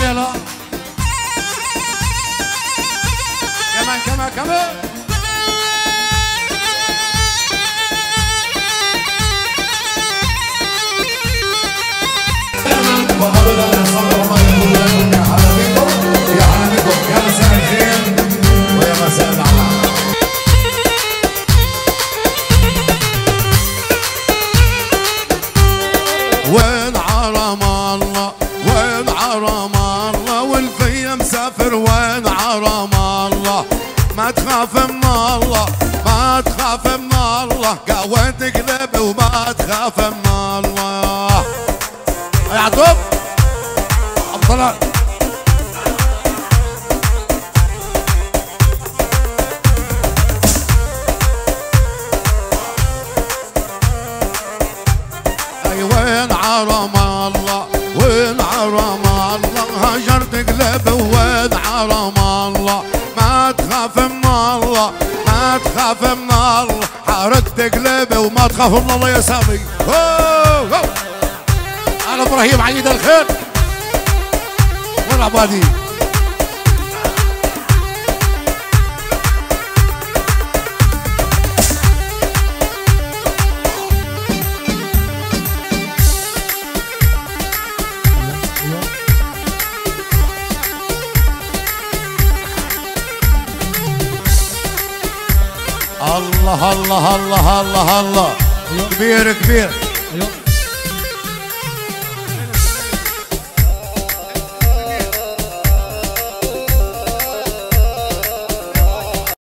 الليلة كمان وابدا الصبر ما يقول لكم يا حبايبكم يا حبايبكم يا مساء الخير ويا مساء العمر. وين عرم الله وين عرم الله والفي مسافر وين عرم الله ما تخاف من الله ما تخاف من الله قهوة تقلب وما تخاف من الله يا عطوب عبد الله وين عرم الله وين عرم الله هاجر تقلب وين عرم الله ما تخاف من الله ما تخاف من الله حارك تقلب وما تخاف من الله يا سامي. انا ابراهيم عيد الخير والعبادي الله الله الله الله الله كبير كبير